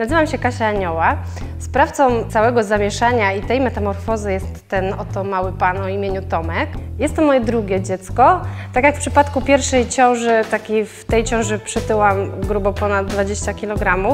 Nazywam się Kasia Anioła. Sprawcą całego zamieszania i tej metamorfozy jest ten oto mały pan o imieniu Tomek. Jest to moje drugie dziecko. Tak jak w przypadku pierwszej ciąży, tak i w tej ciąży przytyłam grubo ponad 20 kg.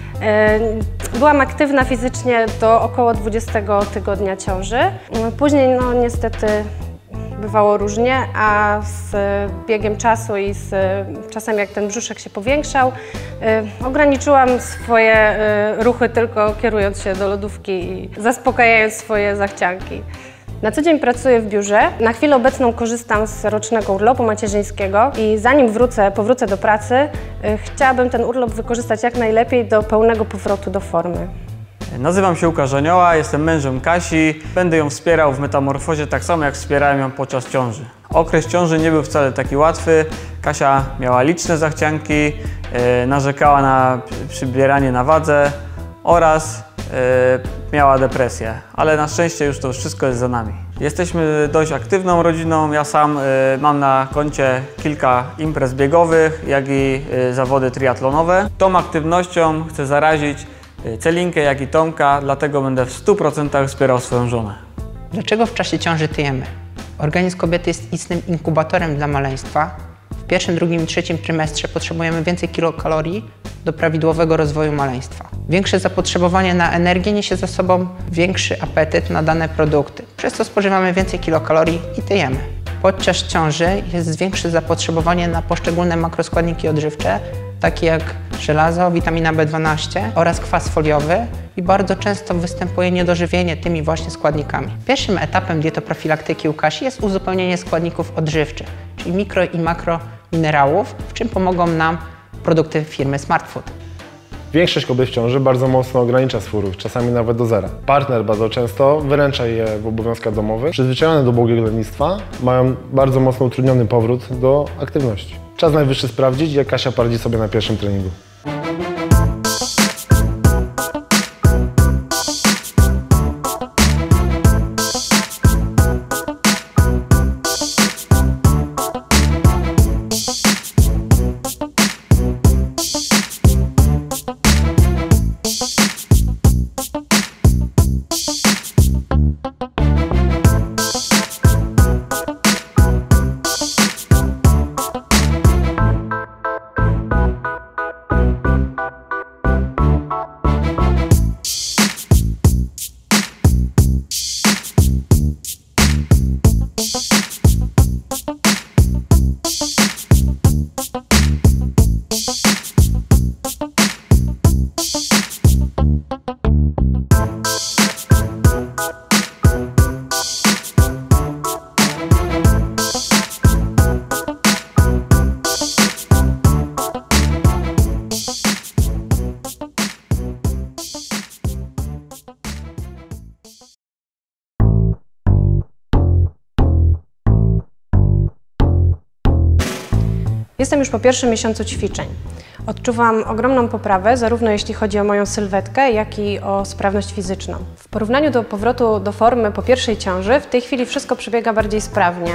Byłam aktywna fizycznie do około 20 tygodnia ciąży. Później no niestety bywało różnie, a z biegiem czasu i z czasem jak ten brzuszek się powiększał, ograniczyłam swoje ruchy tylko kierując się do lodówki i zaspokajając swoje zachcianki. Na co dzień pracuję w biurze. Na chwilę obecną korzystam z rocznego urlopu macierzyńskiego i zanim powrócę do pracy, chciałabym ten urlop wykorzystać jak najlepiej do pełnego powrotu do formy. Nazywam się Łukasz Anioła, jestem mężem Kasi. Będę ją wspierał w metamorfozie tak samo jak wspierałem ją podczas ciąży. Okres ciąży nie był wcale taki łatwy. Kasia miała liczne zachcianki, narzekała na przybieranie na wadze oraz miała depresję, ale na szczęście już to wszystko jest za nami. Jesteśmy dość aktywną rodziną. Ja sam mam na koncie kilka imprez biegowych, jak i zawody triatlonowe. Tą aktywnością chcę zarazić Celinkę, jak i Tomka, dlatego będę w 100% wspierał swoją żonę. Dlaczego w czasie ciąży tyjemy? Organizm kobiety jest istnym inkubatorem dla maleństwa. W pierwszym, drugim i trzecim trymestrze potrzebujemy więcej kilokalorii do prawidłowego rozwoju maleństwa. Większe zapotrzebowanie na energię niesie za sobą większy apetyt na dane produkty, przez co spożywamy więcej kilokalorii i tyjemy. Podczas ciąży jest większe zapotrzebowanie na poszczególne makroskładniki odżywcze, takie jak żelazo, witamina B12 oraz kwas foliowy i bardzo często występuje niedożywienie tymi właśnie składnikami. Pierwszym etapem dietoprofilaktyki u Kasi jest uzupełnienie składników odżywczych, czyli mikro i makro minerałów, w czym pomogą nam produkty firmy Smart Food. Większość kobiet w ciąży bardzo mocno ogranicza swój ruch, czasami nawet do zera. Partner bardzo często wyręcza je w obowiązkach domowych. Przyzwyczajone do ubogego lenistwa mają bardzo mocno utrudniony powrót do aktywności. Czas najwyższy sprawdzić, jak Kasia poradzi sobie na pierwszym treningu. Jestem już po pierwszym miesiącu ćwiczeń. Odczuwam ogromną poprawę, zarówno jeśli chodzi o moją sylwetkę, jak i o sprawność fizyczną. W porównaniu do powrotu do formy po pierwszej ciąży, w tej chwili wszystko przebiega bardziej sprawnie.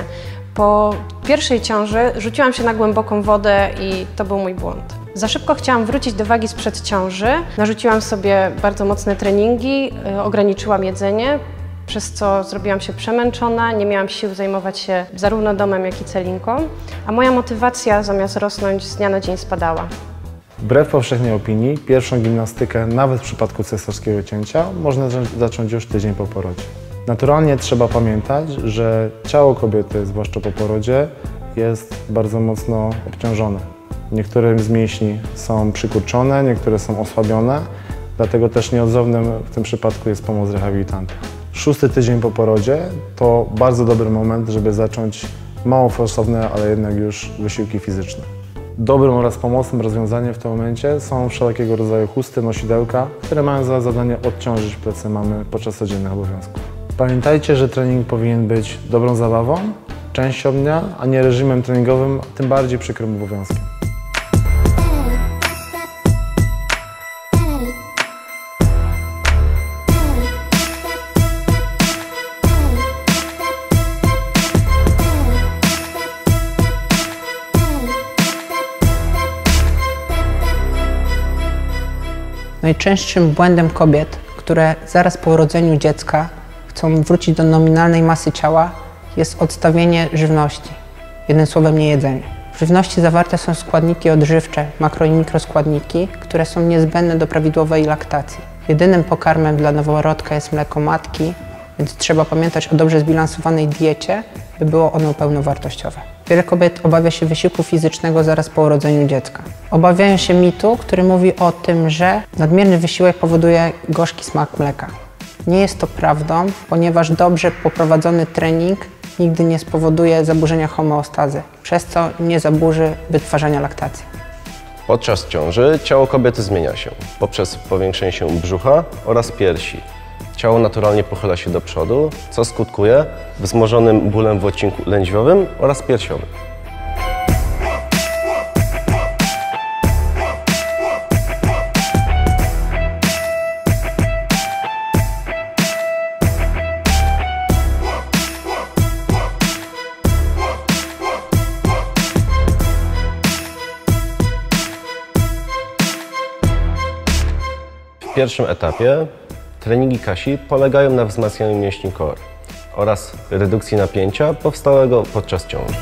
Po pierwszej ciąży rzuciłam się na głęboką wodę i to był mój błąd. Za szybko chciałam wrócić do wagi sprzed ciąży, narzuciłam sobie bardzo mocne treningi, ograniczyłam jedzenie, przez co zrobiłam się przemęczona, nie miałam sił zajmować się zarówno domem, jak i Celinką, a moja motywacja zamiast rosnąć z dnia na dzień spadała. Wbrew powszechnej opinii, pierwszą gimnastykę, nawet w przypadku cesarskiego cięcia, można zacząć już tydzień po porodzie. Naturalnie trzeba pamiętać, że ciało kobiety, zwłaszcza po porodzie, jest bardzo mocno obciążone. Niektóre z mięśni są przykurczone, niektóre są osłabione, dlatego też nieodzownym w tym przypadku jest pomoc rehabilitanta. 6. tydzień po porodzie to bardzo dobry moment, żeby zacząć mało forsowne, ale jednak już wysiłki fizyczne. Dobrym oraz pomocnym rozwiązaniem w tym momencie są wszelkiego rodzaju chusty, nosidełka, które mają za zadanie odciążyć plecy mamy podczas codziennych obowiązków. Pamiętajcie, że trening powinien być dobrą zabawą, częścią dnia, a nie reżimem treningowym, tym bardziej przykrym obowiązkiem. Najczęstszym błędem kobiet, które zaraz po urodzeniu dziecka chcą wrócić do nominalnej masy ciała, jest odstawienie żywności. Jednym słowem, niejedzenie. W żywności zawarte są składniki odżywcze, makro i mikroskładniki, które są niezbędne do prawidłowej laktacji. Jedynym pokarmem dla noworodka jest mleko matki, więc trzeba pamiętać o dobrze zbilansowanej diecie, by było ono pełnowartościowe. Wiele kobiet obawia się wysiłku fizycznego zaraz po urodzeniu dziecka. Obawiają się mitu, który mówi o tym, że nadmierny wysiłek powoduje gorzki smak mleka. Nie jest to prawdą, ponieważ dobrze poprowadzony trening nigdy nie spowoduje zaburzenia homeostazy, przez co nie zaburzy wytwarzania laktacji. Podczas ciąży ciało kobiety zmienia się poprzez powiększenie się brzucha oraz piersi. Ciało naturalnie pochyla się do przodu, co skutkuje wzmożonym bólem w odcinku lędźwiowym oraz piersiowym. W pierwszym etapie treningi Kasi polegają na wzmacnianiu mięśni core oraz redukcji napięcia powstałego podczas ciąży.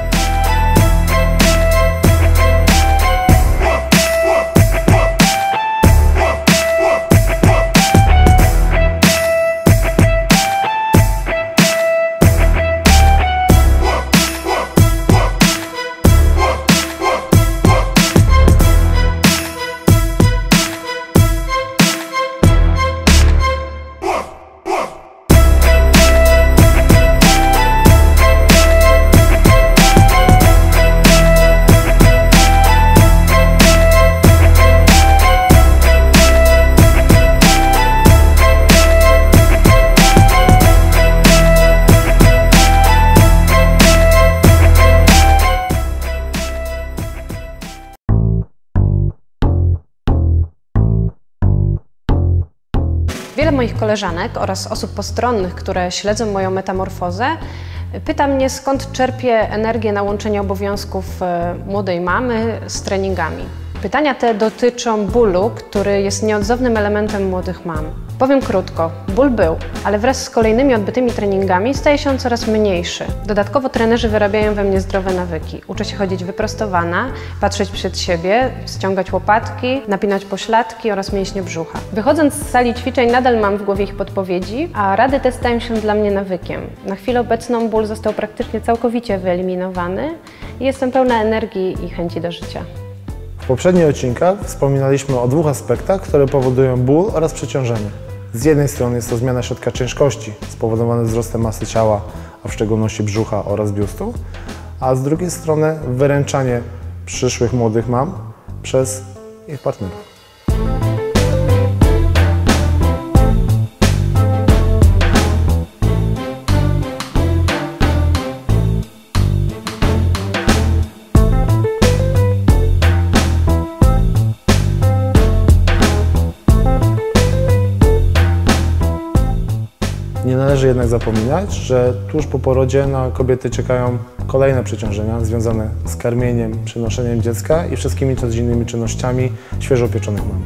Wiele moich koleżanek oraz osób postronnych, które śledzą moją metamorfozę, pyta mnie, skąd czerpię energię na łączenie obowiązków młodej mamy z treningami. Pytania te dotyczą bólu, który jest nieodzownym elementem młodych mam. Powiem krótko, ból był, ale wraz z kolejnymi odbytymi treningami staje się on coraz mniejszy. Dodatkowo trenerzy wyrabiają we mnie zdrowe nawyki. Uczę się chodzić wyprostowana, patrzeć przed siebie, ściągać łopatki, napinać pośladki oraz mięśnie brzucha. Wychodząc z sali ćwiczeń nadal mam w głowie ich podpowiedzi, a rady te stają się dla mnie nawykiem. Na chwilę obecną ból został praktycznie całkowicie wyeliminowany i jestem pełna energii i chęci do życia. W poprzednich odcinkach wspominaliśmy o dwóch aspektach, które powodują ból oraz przeciążenie. Z jednej strony jest to zmiana środka ciężkości spowodowana wzrostem masy ciała, a w szczególności brzucha oraz biustu, a z drugiej strony wyręczanie przyszłych młodych mam przez ich partnerów. Nie należy jednak zapominać, że tuż po porodzie na kobiety czekają kolejne przeciążenia związane z karmieniem, przynoszeniem dziecka i wszystkimi codziennymi czynnościami świeżo pieczonych mam.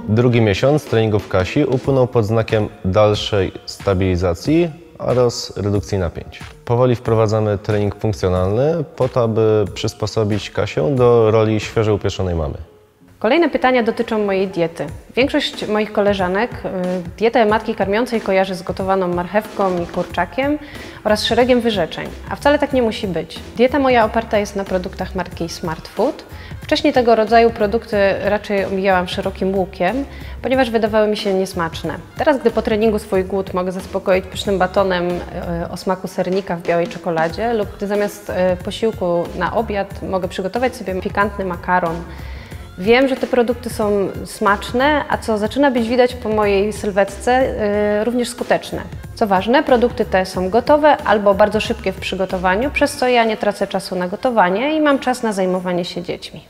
Drugi miesiąc treningów Kasi upłynął pod znakiem dalszej stabilizacji oraz redukcji napięć. Powoli wprowadzamy trening funkcjonalny po to, aby przysposobić Kasię do roli świeżo upieczonej mamy. Kolejne pytania dotyczą mojej diety. Większość moich koleżanek dietę matki karmiącej kojarzy z gotowaną marchewką i kurczakiem oraz szeregiem wyrzeczeń, a wcale tak nie musi być. Dieta moja oparta jest na produktach marki Smart Food. Wcześniej tego rodzaju produkty raczej omijałam szerokim łukiem, ponieważ wydawały mi się niesmaczne. Teraz, gdy po treningu swój głód mogę zaspokoić pysznym batonem o smaku sernika w białej czekoladzie lub gdy zamiast posiłku na obiad mogę przygotować sobie pikantny makaron, wiem, że te produkty są smaczne, a co zaczyna być widać po mojej sylwetce, również skuteczne. Co ważne, produkty te są gotowe albo bardzo szybkie w przygotowaniu, przez co ja nie tracę czasu na gotowanie i mam czas na zajmowanie się dziećmi.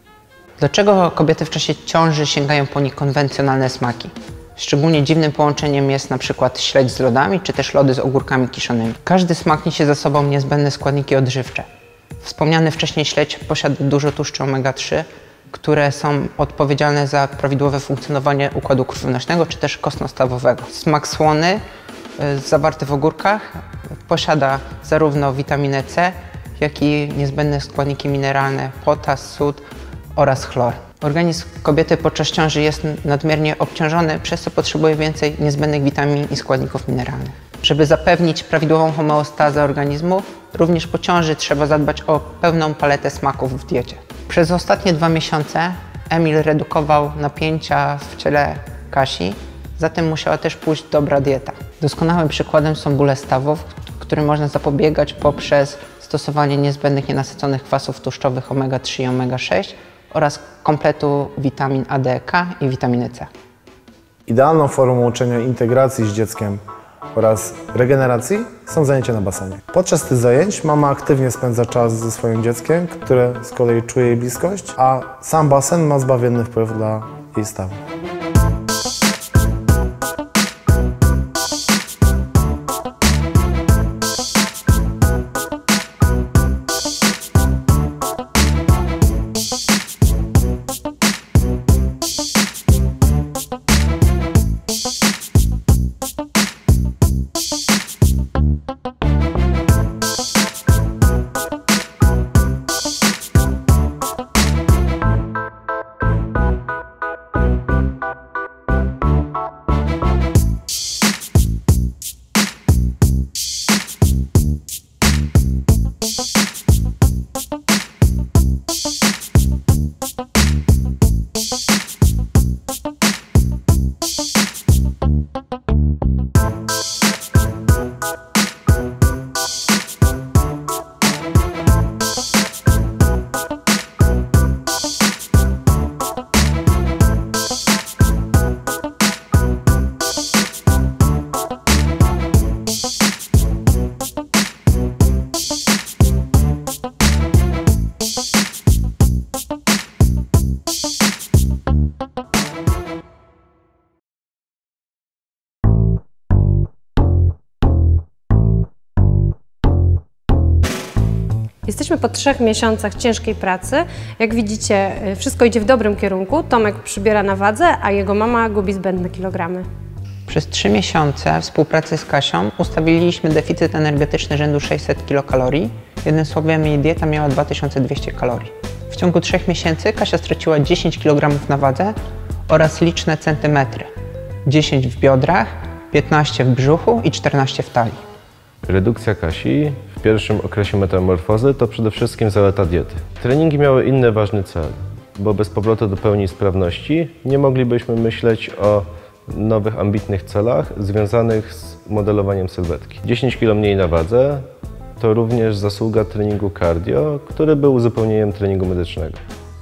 Dlaczego kobiety w czasie ciąży sięgają po niekonwencjonalne smaki? Szczególnie dziwnym połączeniem jest na przykład śledź z lodami, czy też lody z ogórkami kiszonymi. Każdy smak niesie za sobą niezbędne składniki odżywcze. Wspomniany wcześniej śledź posiada dużo tłuszczy omega-3, które są odpowiedzialne za prawidłowe funkcjonowanie układu krwionośnego czy też kostno-stawowego. Smak słony zawarty w ogórkach posiada zarówno witaminę C, jak i niezbędne składniki mineralne potas, sód oraz chlor. Organizm kobiety podczas ciąży jest nadmiernie obciążony, przez co potrzebuje więcej niezbędnych witamin i składników mineralnych. Żeby zapewnić prawidłową homeostazę organizmu, również po ciąży trzeba zadbać o pełną paletę smaków w diecie. Przez ostatnie 2 miesiące Emil redukował napięcia w ciele Kasi, zatem musiała też pójść dobra dieta. Doskonałym przykładem są bóle stawów, którym można zapobiegać poprzez stosowanie niezbędnych nienasyconych kwasów tłuszczowych omega-3 i omega-6 oraz kompletu witamin A, D, K i witaminy C. Idealną formą łączenia integracji z dzieckiem oraz regeneracji są zajęcia na basenie. Podczas tych zajęć mama aktywnie spędza czas ze swoim dzieckiem, które z kolei czuje jej bliskość, a sam basen ma zbawienny wpływ dla jej stawu. Jesteśmy po 3 miesiącach ciężkiej pracy. Jak widzicie, wszystko idzie w dobrym kierunku. Tomek przybiera na wadze, a jego mama gubi zbędne kilogramy. Przez 3 miesiące współpracy z Kasią ustawiliśmy deficyt energetyczny rzędu 600 kilokalorii. Jednym słowem, jej dieta miała 2200 kalorii. W ciągu 3 miesięcy Kasia straciła 10 kg na wadze oraz liczne centymetry. 10 w biodrach, 15 w brzuchu i 14 w talii. Redukcja Kasi w pierwszym okresie metamorfozy to przede wszystkim zaleta diety. Treningi miały inny ważny cel, bo bez powrotu do pełni sprawności nie moglibyśmy myśleć o nowych, ambitnych celach związanych z modelowaniem sylwetki. 10 kg mniej na wadze to również zasługa treningu cardio, który był uzupełnieniem treningu medycznego.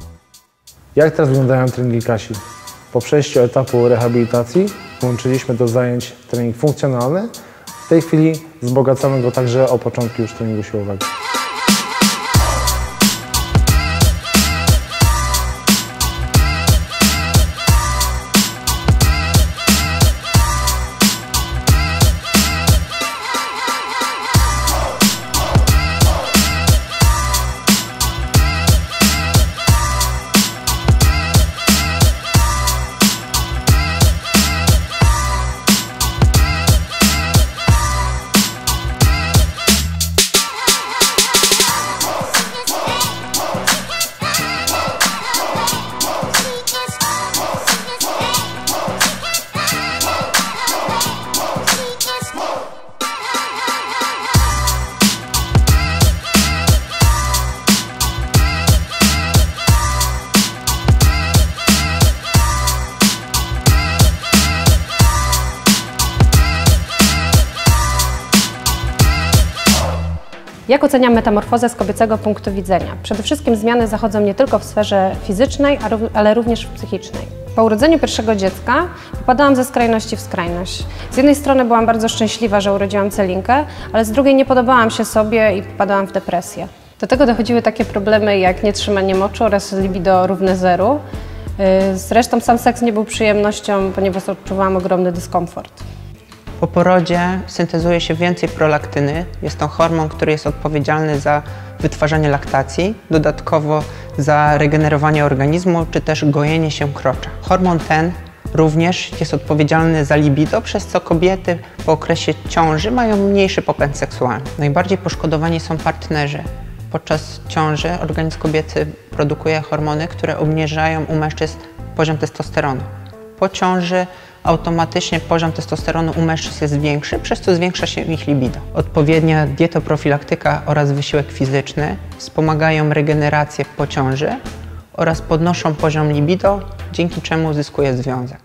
Jak teraz wyglądają treningi Kasi? Po przejściu etapu rehabilitacji włączyliśmy do zajęć trening funkcjonalny. W tej chwili wzbogacamy go także o początki już treningu siłowego. Jak oceniam metamorfozę z kobiecego punktu widzenia? Przede wszystkim zmiany zachodzą nie tylko w sferze fizycznej, ale również psychicznej. Po urodzeniu pierwszego dziecka popadałam ze skrajności w skrajność. Z jednej strony byłam bardzo szczęśliwa, że urodziłam Celinkę, ale z drugiej nie podobałam się sobie i popadałam w depresję. Do tego dochodziły takie problemy jak nietrzymanie moczu oraz libido równe zeru. Zresztą sam seks nie był przyjemnością, ponieważ odczuwałam ogromny dyskomfort. Po porodzie syntezuje się więcej prolaktyny. Jest to hormon, który jest odpowiedzialny za wytwarzanie laktacji, dodatkowo za regenerowanie organizmu czy też gojenie się krocza. Hormon ten również jest odpowiedzialny za libido, przez co kobiety po okresie ciąży mają mniejszy popęd seksualny. Najbardziej poszkodowani są partnerzy. Podczas ciąży organizm kobiety produkuje hormony, które obniżają u mężczyzn poziom testosteronu. Po ciąży automatycznie poziom testosteronu u mężczyzn jest większy, przez co zwiększa się ich libido. Odpowiednia dietoprofilaktyka oraz wysiłek fizyczny wspomagają regenerację po ciąży oraz podnoszą poziom libido, dzięki czemu uzyskuje związek.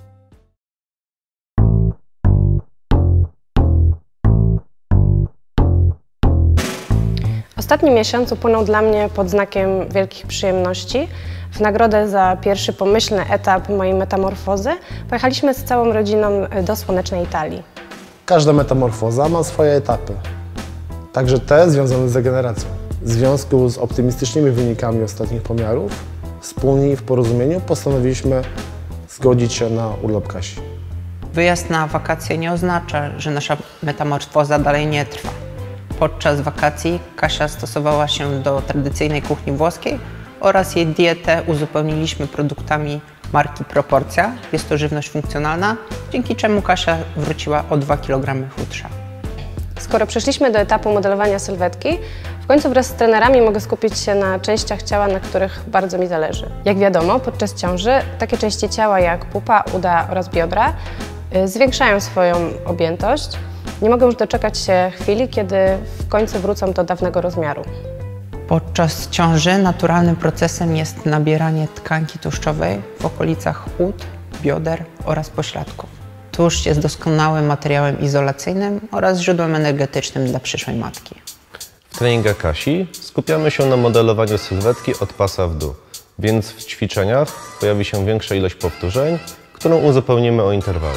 Ostatni miesiąc upłynął dla mnie pod znakiem wielkich przyjemności. W nagrodę za pierwszy pomyślny etap mojej metamorfozy pojechaliśmy z całą rodziną do słonecznej Italii. Każda metamorfoza ma swoje etapy, także te związane z regeneracją. W związku z optymistycznymi wynikami ostatnich pomiarów, wspólnie i w porozumieniu postanowiliśmy zgodzić się na urlop Kasi. Wyjazd na wakacje nie oznacza, że nasza metamorfoza dalej nie trwa. Podczas wakacji Kasia stosowała się do tradycyjnej kuchni włoskiej oraz jej dietę uzupełniliśmy produktami marki Proporcja. Jest to żywność funkcjonalna, dzięki czemu Kasia wróciła o 2 kg chudsza. Skoro przeszliśmy do etapu modelowania sylwetki, w końcu wraz z trenerami mogę skupić się na częściach ciała, na których bardzo mi zależy. Jak wiadomo, podczas ciąży takie części ciała jak pupa, uda oraz biodra zwiększają swoją objętość. Nie mogę już doczekać się chwili, kiedy w końcu wrócą do dawnego rozmiaru. Podczas ciąży naturalnym procesem jest nabieranie tkanki tłuszczowej w okolicach ud, bioder oraz pośladków. Tłuszcz jest doskonałym materiałem izolacyjnym oraz źródłem energetycznym dla przyszłej matki. W treningach Kasi skupiamy się na modelowaniu sylwetki od pasa w dół, więc w ćwiczeniach pojawi się większa ilość powtórzeń, którą uzupełnimy o interwały.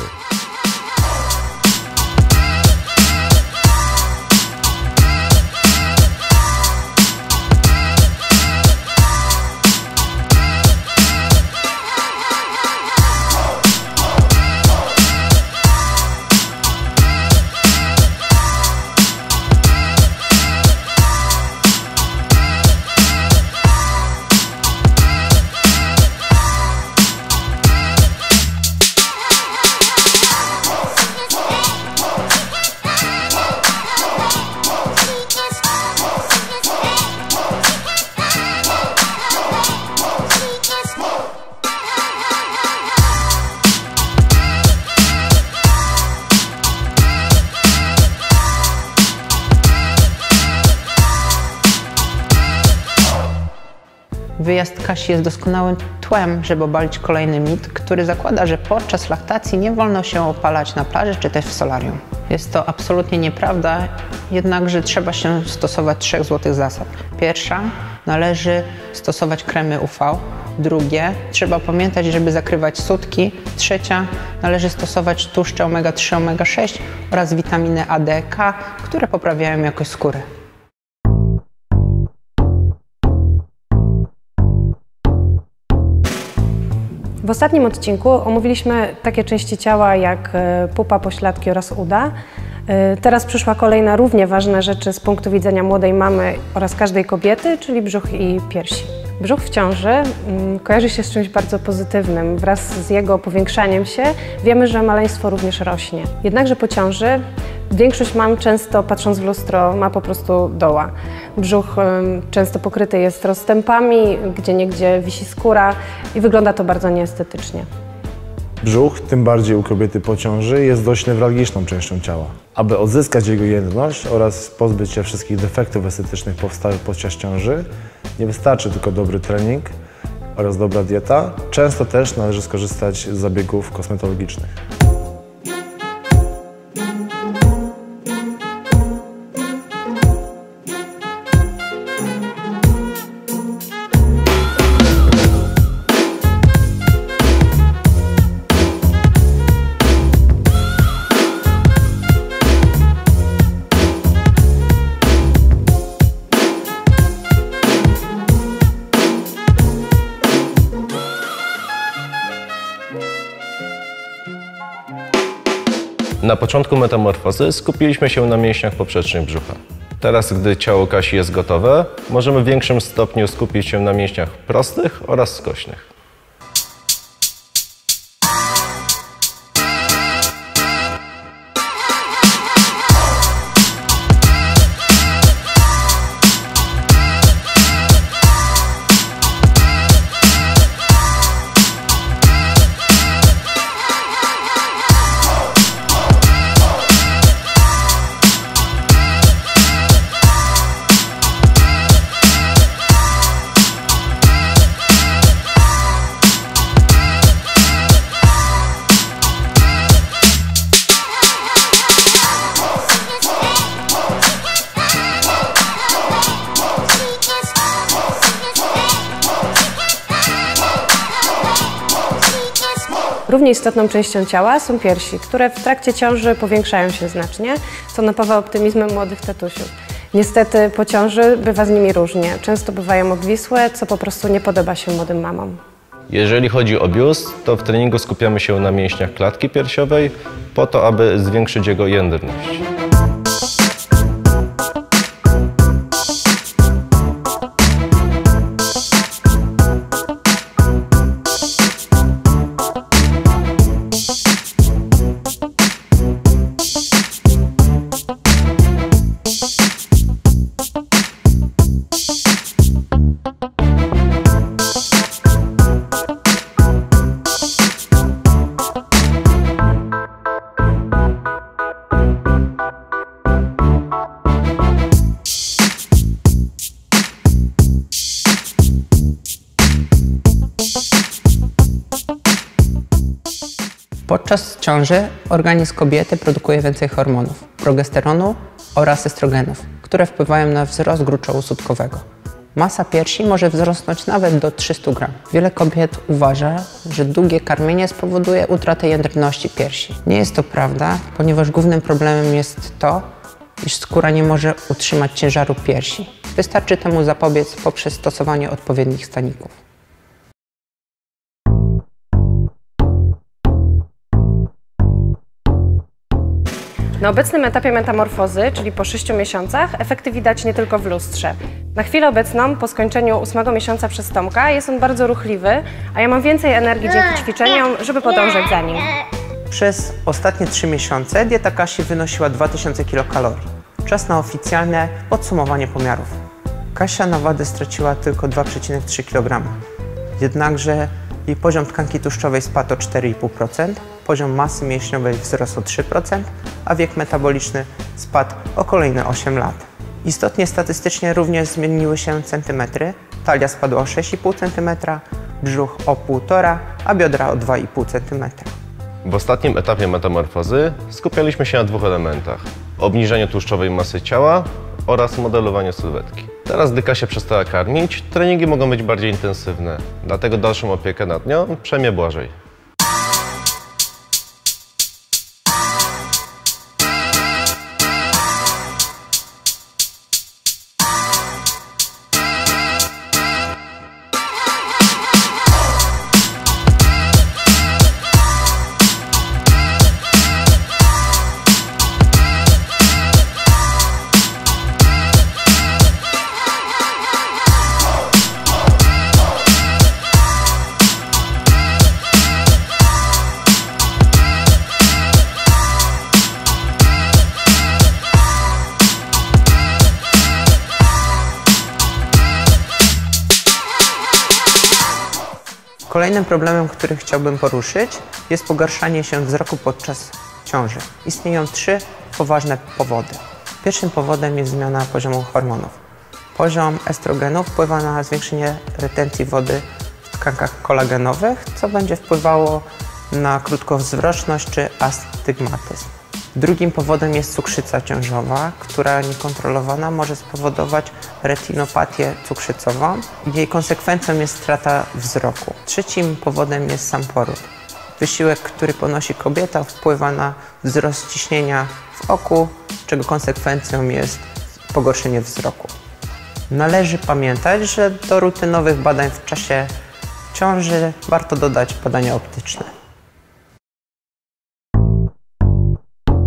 Wyjazd Kasi jest doskonałym tłem, żeby obalić kolejny mit, który zakłada, że podczas laktacji nie wolno się opalać na plaży czy też w solarium. Jest to absolutnie nieprawda, jednakże trzeba się stosować 3 złotych zasad. Pierwsza, należy stosować kremy UV. Drugie, trzeba pamiętać, żeby zakrywać sutki. Trzecia, należy stosować tłuszcze omega-3, omega-6 oraz witaminy A, D, K, które poprawiają jakość skóry. W ostatnim odcinku omówiliśmy takie części ciała jak pupa, pośladki oraz uda. Teraz przyszła kolejna równie ważna rzecz z punktu widzenia młodej mamy oraz każdej kobiety, czyli brzuch i piersi. Brzuch w ciąży kojarzy się z czymś bardzo pozytywnym. Wraz z jego powiększaniem się wiemy, że maleństwo również rośnie. Jednakże po ciąży większość mam często, patrząc w lustro, ma po prostu doła. Brzuch często pokryty jest rozstępami, gdzieniegdzie wisi skóra i wygląda to bardzo nieestetycznie. Brzuch, tym bardziej u kobiety po ciąży, jest dość newralgiczną częścią ciała. Aby odzyskać jego jedność oraz pozbyć się wszystkich defektów estetycznych powstałych podczas ciąży, nie wystarczy tylko dobry trening oraz dobra dieta. Często też należy skorzystać z zabiegów kosmetologicznych. Na początku metamorfozy skupiliśmy się na mięśniach poprzecznych brzucha. Teraz, gdy ciało Kasi jest gotowe, możemy w większym stopniu skupić się na mięśniach prostych oraz skośnych. Równie istotną częścią ciała są piersi, które w trakcie ciąży powiększają się znacznie, co napawa optymizmem młodych tatusiów. Niestety po ciąży bywa z nimi różnie. Często bywają obwisłe, co po prostu nie podoba się młodym mamom. Jeżeli chodzi o biust, to w treningu skupiamy się na mięśniach klatki piersiowej po to, aby zwiększyć jego jędrność. Podczas ciąży organizm kobiety produkuje więcej hormonów, progesteronu oraz estrogenów, które wpływają na wzrost gruczołu sutkowego. Masa piersi może wzrosnąć nawet do 300 gram. Wiele kobiet uważa, że długie karmienie spowoduje utratę jędrności piersi. Nie jest to prawda, ponieważ głównym problemem jest to, iż skóra nie może utrzymać ciężaru piersi. Wystarczy temu zapobiec poprzez stosowanie odpowiednich staników. Na obecnym etapie metamorfozy, czyli po 6 miesiącach, efekty widać nie tylko w lustrze. Na chwilę obecną, po skończeniu 8 miesiąca przez Tomka, jest on bardzo ruchliwy, a ja mam więcej energii dzięki ćwiczeniom, żeby podążać za nim. Przez ostatnie 3 miesiące dieta Kasi wynosiła 2000 kilokalorii. Czas na oficjalne podsumowanie pomiarów. Kasia na wadę straciła tylko 2,3 kg. Jednakże jej poziom tkanki tłuszczowej spadł o 4,5%, poziom masy mięśniowej wzrósł o 3%, a wiek metaboliczny spadł o kolejne 8 lat. Istotnie statystycznie również zmieniły się centymetry. Talia spadła o 6,5 cm, brzuch o 1,5, a biodra o 2,5 cm. W ostatnim etapie metamorfozy skupialiśmy się na 2 elementach: obniżeniu tłuszczowej masy ciała oraz modelowaniu sylwetki. Teraz, gdy Kasia przestała karmić, treningi mogą być bardziej intensywne, dlatego dalszą opiekę nad nią przejmie Błażej. Kolejnym problemem, który chciałbym poruszyć, jest pogarszanie się wzroku podczas ciąży. Istnieją 3 poważne powody. Pierwszym powodem jest zmiana poziomu hormonów. Poziom estrogenu wpływa na zwiększenie retencji wody w tkankach kolagenowych, co będzie wpływało na krótkowzroczność czy astygmatyzm. Drugim powodem jest cukrzyca ciążowa, która niekontrolowana może spowodować retinopatię cukrzycową. Jej konsekwencją jest strata wzroku. Trzecim powodem jest sam poród. Wysiłek, który ponosi kobieta, wpływa na wzrost ciśnienia w oku, czego konsekwencją jest pogorszenie wzroku. Należy pamiętać, że do rutynowych badań w czasie ciąży warto dodać badania optyczne.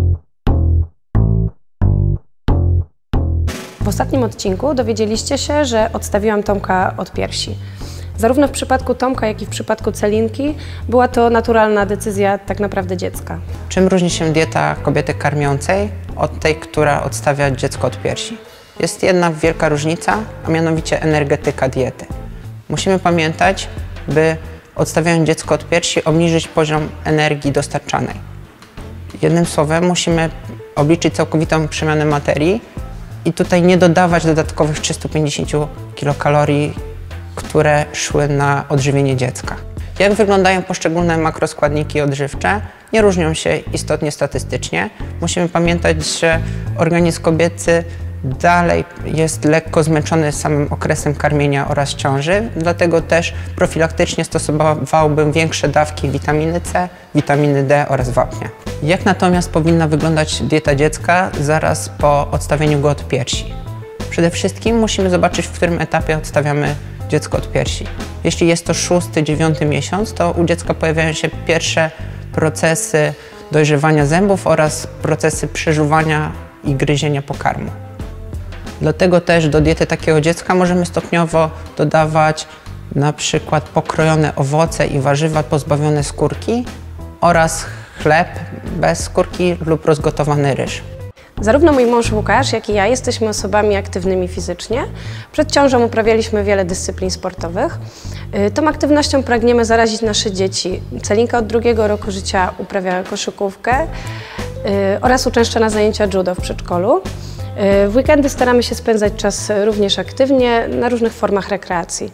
ostatnim odcinku dowiedzieliście się, że odstawiłam Tomka od piersi. Zarówno w przypadku Tomka, jak i w przypadku Celinki była to naturalna decyzja tak naprawdę dziecka. Czym różni się dieta kobiety karmiącej od tej, która odstawia dziecko od piersi? Jest jedna wielka różnica, a mianowicie energetyka diety. Musimy pamiętać, by odstawiając dziecko od piersi obniżyć poziom energii dostarczanej. Jednym słowem musimy obliczyć całkowitą przemianę materii i tutaj nie dodawać dodatkowych 350 kilokalorii, które szły na odżywienie dziecka. Jak wyglądają poszczególne makroskładniki odżywcze? Nie różnią się istotnie statystycznie. Musimy pamiętać, że organizm kobiecy dalej jest lekko zmęczony samym okresem karmienia oraz ciąży, dlatego też profilaktycznie stosowałbym większe dawki witaminy C, witaminy D oraz wapnia. Jak natomiast powinna wyglądać dieta dziecka zaraz po odstawieniu go od piersi? Przede wszystkim musimy zobaczyć, w którym etapie odstawiamy dziecko od piersi. Jeśli jest to 6-9 miesiąc, to u dziecka pojawiają się pierwsze procesy dojrzewania zębów oraz procesy przeżuwania i gryzienia pokarmu. Dlatego też do diety takiego dziecka możemy stopniowo dodawać na przykład pokrojone owoce i warzywa pozbawione skórki oraz chleb bez skórki lub rozgotowany ryż. Zarówno mój mąż Łukasz, jak i ja jesteśmy osobami aktywnymi fizycznie. Przed ciążą uprawialiśmy wiele dyscyplin sportowych. Tą aktywnością pragniemy zarazić nasze dzieci. Celinka od 2 roku życia uprawia koszykówkę oraz uczęszcza na zajęcia judo w przedszkolu. W weekendy staramy się spędzać czas również aktywnie na różnych formach rekreacji.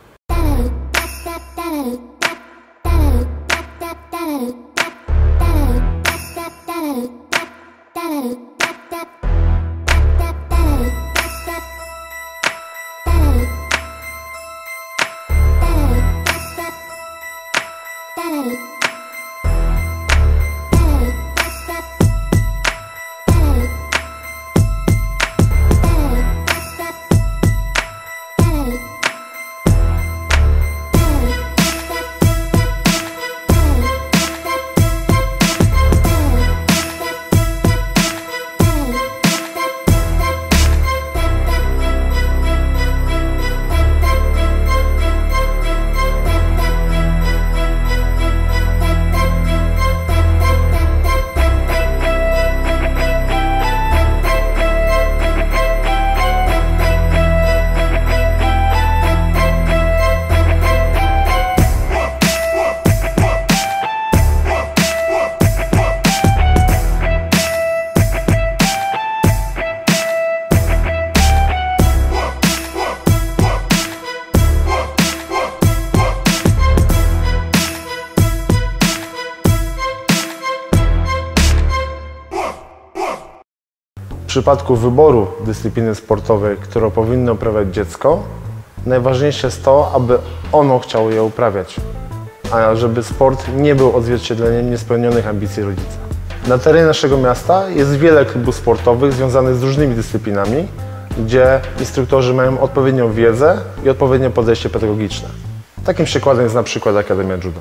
W przypadku wyboru dyscypliny sportowej, którą powinno uprawiać dziecko, najważniejsze jest to, aby ono chciało je uprawiać, a żeby sport nie był odzwierciedleniem niespełnionych ambicji rodzica. Na terenie naszego miasta jest wiele klubów sportowych związanych z różnymi dyscyplinami, gdzie instruktorzy mają odpowiednią wiedzę i odpowiednie podejście pedagogiczne. Takim przykładem jest na przykład Akademia Judo.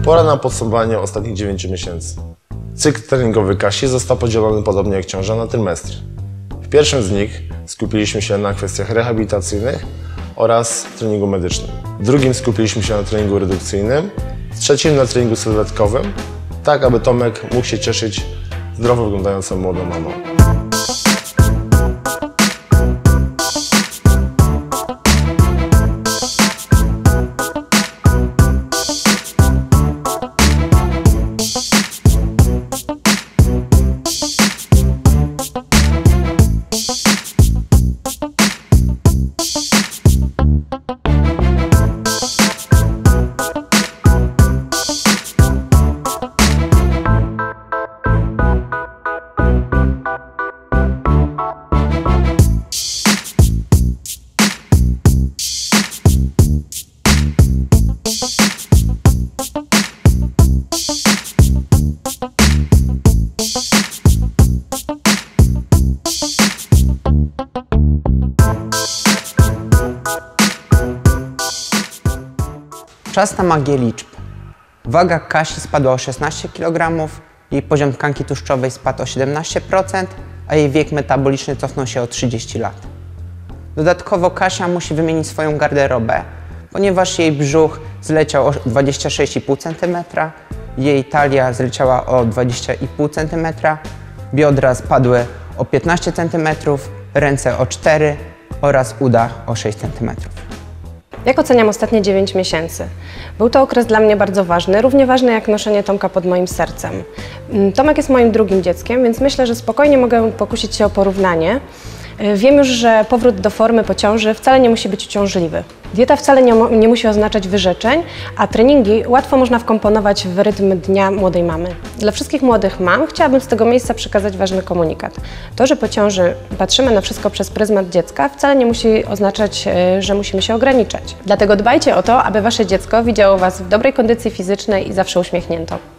Pora na podsumowanie ostatnich 9 miesięcy. Cykl treningowy Kasi został podzielony podobnie jak ciąża na trymestry. W pierwszym z nich skupiliśmy się na kwestiach rehabilitacyjnych oraz treningu medycznym. W drugim skupiliśmy się na treningu redukcyjnym, w trzecim na treningu sylwetkowym, tak aby Tomek mógł się cieszyć zdrowo wyglądającą młodą mamą. Czas na magię liczb. Waga Kasi spadła o 16 kg, jej poziom tkanki tłuszczowej spadł o 17%, a jej wiek metaboliczny cofnął się o 30 lat. Dodatkowo Kasia musi wymienić swoją garderobę, ponieważ jej brzuch zleciał o 26,5 cm, jej talia zleciała o 20,5 cm, biodra spadły o 15 cm, ręce o 4 oraz uda o 6 cm. Jak oceniam ostatnie 9 miesięcy? Był to okres dla mnie bardzo ważny, równie ważny jak noszenie Tomka pod moim sercem. Tomek jest moim drugim dzieckiem, więc myślę, że spokojnie mogę pokusić się o porównanie. Wiem już, że powrót do formy po ciąży wcale nie musi być uciążliwy. Dieta wcale nie musi oznaczać wyrzeczeń, a treningi łatwo można wkomponować w rytm dnia młodej mamy. Dla wszystkich młodych mam chciałabym z tego miejsca przekazać ważny komunikat. To, że po ciąży patrzymy na wszystko przez pryzmat dziecka, wcale nie musi oznaczać, że musimy się ograniczać. Dlatego dbajcie o to, aby wasze dziecko widziało was w dobrej kondycji fizycznej i zawsze uśmiechniętą.